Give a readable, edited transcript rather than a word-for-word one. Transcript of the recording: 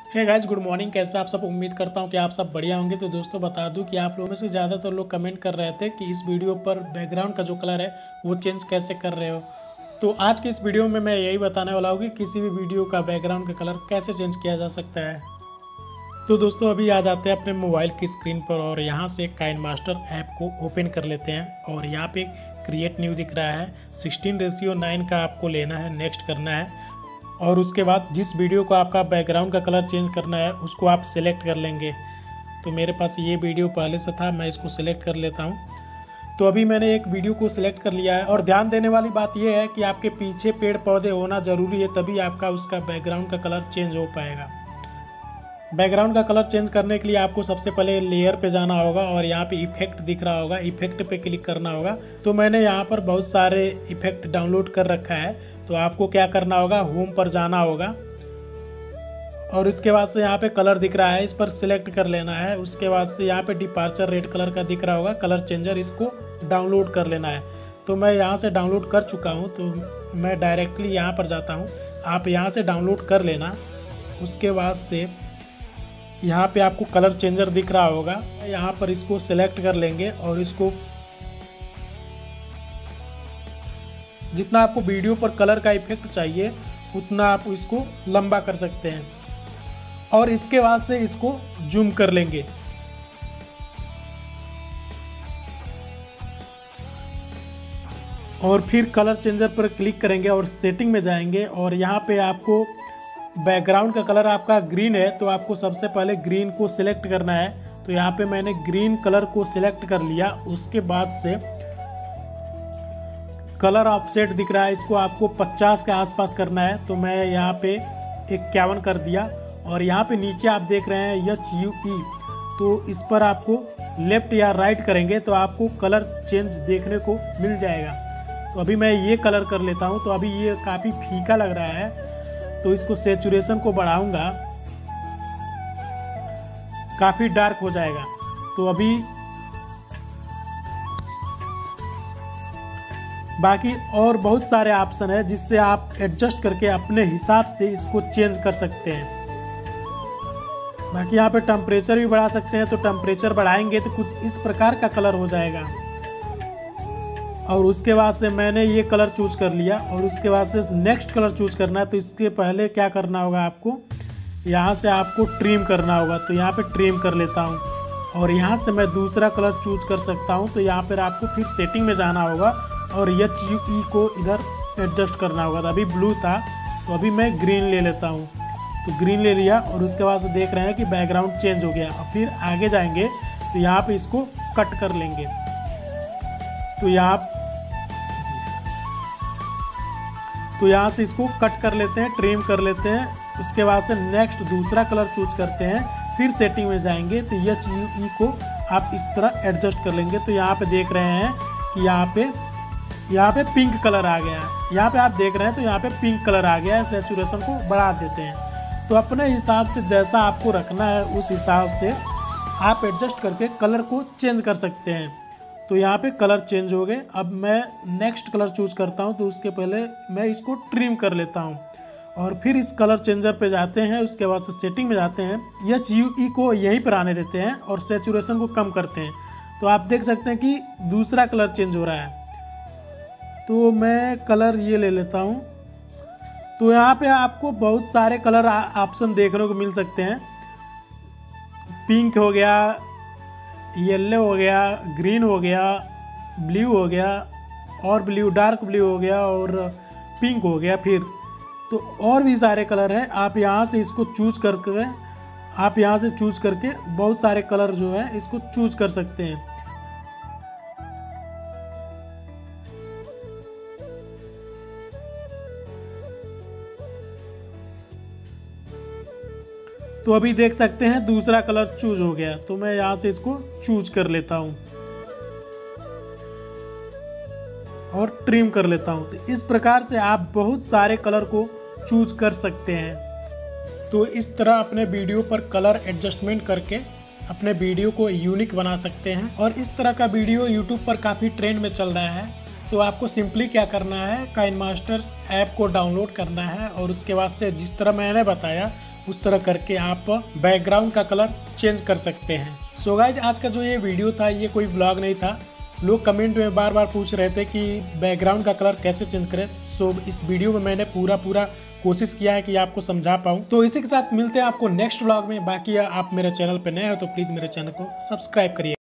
Hey guys, good morning. कैसे आप सब? उम्मीद करता हूं कि आप सब बढ़िया होंगे। तो दोस्तों बता दूं कि आप लोगों में से ज़्यादातर लोग कमेंट कर रहे थे कि इस वीडियो पर बैकग्राउंड का जो कलर है वो चेंज कैसे कर रहे हो। तो आज की इस वीडियो में मैं यही बताने वाला हूँ कि किसी भी वीडियो का बैकग्राउंड का कलर कैसे चेंज किया जा सकता है। तो दोस्तों अभी आ जाते हैं अपने मोबाइल की स्क्रीन पर और यहाँ से काइनमास्टर ऐप को ओपन कर लेते हैं। और यहाँ पे क्रिएट न्यू दिख रहा है, 16:9 का आपको लेना है, नेक्स्ट करना है। और उसके बाद जिस वीडियो को आपका बैकग्राउंड का कलर चेंज करना है उसको आप सिलेक्ट कर लेंगे। तो मेरे पास ये वीडियो पहले से था, मैं इसको सिलेक्ट कर लेता हूँ। तो अभी मैंने एक वीडियो को सिलेक्ट कर लिया है। और ध्यान देने वाली बात यह है कि आपके पीछे पेड़ पौधे होना ज़रूरी है, तभी आपका उसका बैकग्राउंड का कलर चेंज हो पाएगा। बैकग्राउंड का कलर चेंज करने के लिए आपको सबसे पहले लेयर पे जाना होगा और यहाँ पे इफेक्ट दिख रहा होगा, इफेक्ट पे क्लिक करना होगा। तो मैंने यहाँ पर बहुत सारे इफेक्ट डाउनलोड कर रखा है। तो आपको क्या करना होगा, होम पर जाना होगा और इसके बाद से यहाँ पे कलर दिख रहा है, इस पर सिलेक्ट कर लेना है। उसके बाद से यहाँ पे डिपार्चर रेड कलर का दिख रहा होगा, कलर चेंजर, इसको डाउनलोड कर लेना है। तो मैं यहाँ से डाउनलोड कर चुका हूँ, तो मैं डायरेक्टली यहाँ पर जाता हूँ। आप यहाँ से डाउनलोड कर लेना। उसके बाद से यहाँ पे आपको कलर चेंजर दिख रहा होगा, यहाँ पर इसको सिलेक्ट कर लेंगे और इसको जितना आपको वीडियो पर कलर का इफेक्ट चाहिए उतना आप इसको लंबा कर सकते हैं। और इसके बाद से इसको जूम कर लेंगे। और फिर कलर चेंजर पर क्लिक करेंगे और सेटिंग में जाएंगे। और यहाँ पे आपको बैकग्राउंड का कलर आपका ग्रीन है, तो आपको सबसे पहले ग्रीन को सिलेक्ट करना है। तो यहाँ पे मैंने ग्रीन कलर को सिलेक्ट कर लिया। उसके बाद से कलर ऑफसेट दिख रहा है, इसको आपको 50 के आसपास करना है। तो मैं यहाँ पे 51 कर दिया। और यहाँ पे नीचे आप देख रहे हैं HUE, तो इस पर आपको लेफ्ट या राइट करेंगे तो आपको कलर चेंज देखने को मिल जाएगा। तो अभी मैं ये कलर कर लेता हूँ। तो अभी ये काफ़ी फीका लग रहा है, तो इसको सैचुरेशन को बढ़ाऊंगा, काफ़ी डार्क हो जाएगा। तो अभी बाकी और बहुत सारे ऑप्शन है जिससे आप एडजस्ट करके अपने हिसाब से इसको चेंज कर सकते हैं। बाकी यहाँ पे टेम्परेचर भी बढ़ा सकते हैं, तो टेम्परेचर बढ़ाएंगे तो कुछ इस प्रकार का कलर हो जाएगा। और उसके बाद से मैंने ये कलर चूज कर लिया और उसके बाद से नेक्स्ट कलर चूज करना है। तो इसके पहले क्या करना होगा, आपको यहाँ से आपको ट्रिम करना होगा। तो यहाँ पे ट्रिम कर लेता हूँ और यहाँ से मैं दूसरा कलर चूज कर सकता हूँ। तो यहाँ पर आपको फिर सेटिंग में जाना होगा और HUE को इधर एडजस्ट करना होगा। तो अभी ब्लू था, तो अभी मैं ग्रीन ले लेता हूँ। तो ग्रीन ले लिया और उसके बाद से देख रहे हैं कि बैकग्राउंड चेंज हो गया। और फिर आगे जाएंगे तो यहाँ पे इसको कट कर लेंगे। तो यहाँ से इसको कट कर लेते हैं, ट्रिम कर लेते हैं। उसके बाद से नेक्स्ट दूसरा कलर चूज करते हैं, फिर सेटिंग में जाएंगे तो HUE को आप इस तरह एडजस्ट कर लेंगे। तो यहाँ पे देख रहे हैं कि यहाँ पे पिंक कलर आ गया है। यहाँ पे आप देख रहे हैं तो यहाँ पे पिंक कलर आ गया है। सैचुरेशन को बढ़ा देते हैं। तो अपने हिसाब से जैसा आपको रखना है उस हिसाब से आप एडजस्ट करके कलर को चेंज कर सकते हैं। तो यहाँ पे कलर चेंज हो गए। अब मैं नेक्स्ट कलर चूज करता हूँ, तो उसके पहले मैं इसको ट्रिम कर लेता हूँ और फिर इस कलर चेंजर पे जाते हैं। उसके बाद से सेटिंग में जाते हैं, HUE को यहीं पर आने देते हैं और सैचुरेशन को कम करते हैं। तो आप देख सकते हैं कि दूसरा कलर चेंज हो रहा है। तो मैं कलर ये ले लेता हूँ। तो यहाँ पे आपको बहुत सारे कलर ऑप्शन देखने को मिल सकते हैं। पिंक हो गया, येलो हो गया, ग्रीन हो गया, ब्लू हो गया और ब्लू, डार्क ब्लू हो गया और पिंक हो गया। फिर तो और भी सारे कलर हैं। आप यहाँ से इसको चूज करके बहुत सारे कलर जो है इसको चूज कर सकते हैं। तो अभी देख सकते हैं दूसरा कलर चूज हो गया। तो मैं यहाँ से इसको चूज कर लेता हूँ और ट्रिम कर लेता हूँ। तो इस प्रकार से आप बहुत सारे कलर को चूज कर सकते हैं। तो इस तरह अपने वीडियो पर कलर एडजस्टमेंट करके अपने वीडियो को यूनिक बना सकते हैं। और इस तरह का वीडियो यूट्यूब पर काफ़ी ट्रेंड में चल रहा है। तो आपको सिंपली क्या करना है, काइनमास्टर ऐप को डाउनलोड करना है और उसके बाद से जिस तरह मैंने बताया उस तरह करके आप बैकग्राउंड का कलर चेंज कर सकते हैं। सो गाइज, आज का जो ये वीडियो था ये कोई व्लॉग नहीं था। लोग कमेंट में बार बार पूछ रहे थे कि बैकग्राउंड का कलर कैसे चेंज करें। सो इस वीडियो में मैंने पूरा कोशिश किया है कि आपको समझा पाऊँ। तो इसी के साथ मिलते हैं आपको नेक्स्ट व्लॉग में। बाकी आप मेरे चैनल पर नए हो तो प्लीज़ मेरे चैनल को सब्सक्राइब करिए।